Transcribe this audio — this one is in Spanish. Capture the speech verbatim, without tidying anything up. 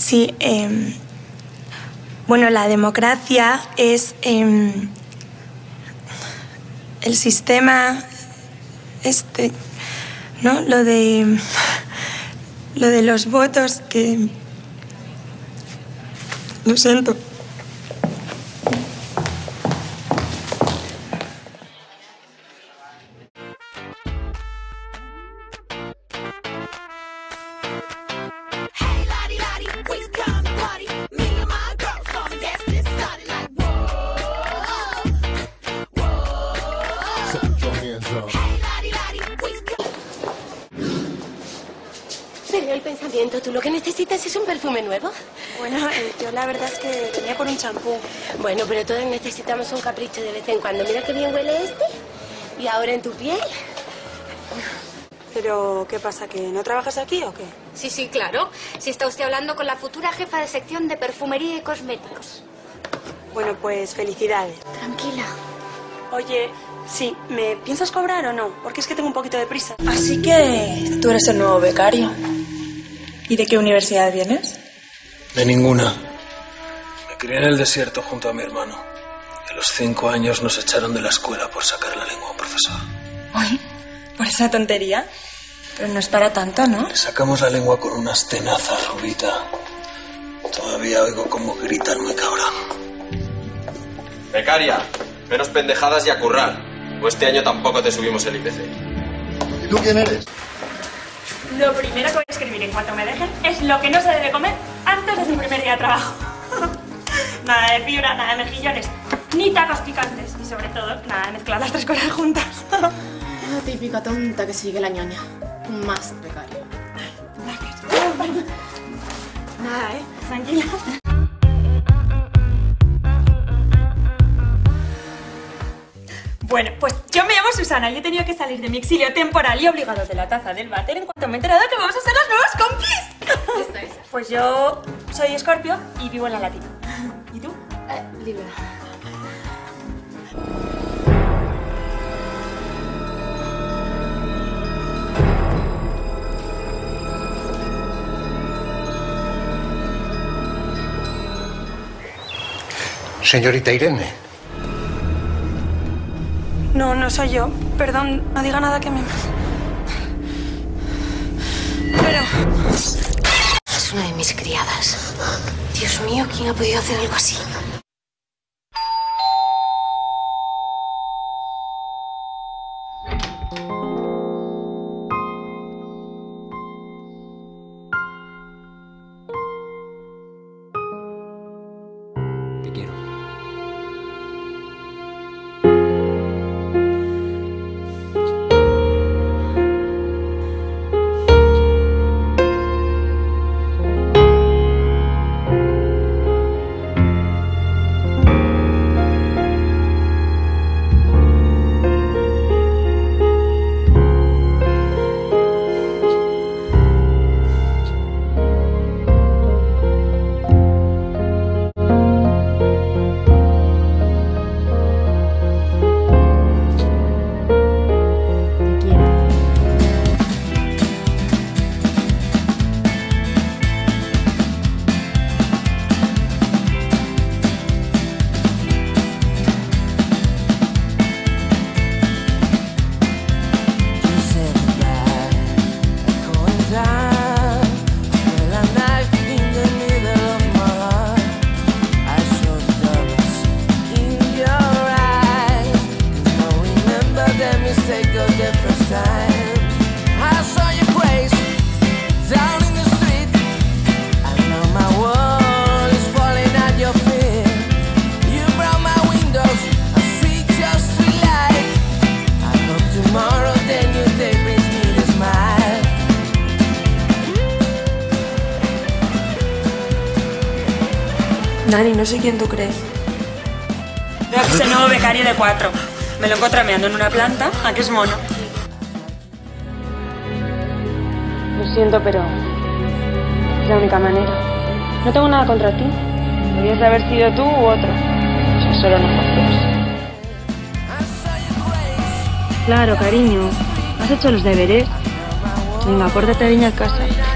Sí, eh, bueno, la democracia es eh, el sistema, este, ¿no? Lo de, lo de los votos que... Lo siento. Venga, el pensamiento. ¿Tú lo que necesitas es un perfume nuevo? Bueno, eh, yo la verdad es que venía por un champú. Bueno, pero todos necesitamos un capricho de vez en cuando. Mira qué bien huele este. Y ahora en tu piel. Pero, ¿qué pasa? ¿Que no trabajas aquí o qué? Sí, sí, claro. Si está usted hablando con la futura jefa de sección de perfumería y cosméticos. Bueno, pues felicidades. Tranquila. Oye, sí, ¿me piensas cobrar o no? Porque es que tengo un poquito de prisa. Así que tú eres el nuevo becario. ¿Y de qué universidad vienes? De ninguna. Me crié en el desierto junto a mi hermano. Y a los cinco años nos echaron de la escuela por sacar la lengua a un profesor. Uy, ¿por esa tontería? Pero no es para tanto, ¿no? Le sacamos la lengua con unas tenazas, Rubita. Todavía oigo cómo gritan muy cabrón. Becaria, menos pendejadas y a currar. O este año tampoco te subimos el I P C. ¿Y tú quién eres? Lo primero que voy a escribir en cuanto me dejen es lo que no se debe comer antes de su primer día de trabajo. Nada de fibra, nada de mejillones, ni tacos picantes. Y sobre todo, nada de mezclar las tres cosas juntas. La típica tonta que sigue la ñoña. Un más becario. Nada, ¿eh? Tranquila. Bueno, pues yo me llamo Susana y he tenido que salir de mi exilio temporal y obligado de la taza del váter en cuanto me he enterado que vamos a ser las nuevas compis. Esta es. Pues yo soy Escorpio y vivo en la Latina. ¿Y tú? Eh, Libra. Señorita Irene. No, no soy yo. Perdón, no diga nada que me... Pero... Es una de mis criadas. Dios mío, ¿quién ha podido hacer algo así? Te quiero. Nani, no sé quién tú crees. Veo que es el nuevo becario de cuatro. Me lo encontré meando en una planta. ¿A qué es mono? Lo siento, pero es la única manera. No tengo nada contra ti. Podrías haber sido tú u otro. O sea, solo nosotros. Claro, cariño. ¿Has hecho los deberes? Venga, pórtate bien a casa.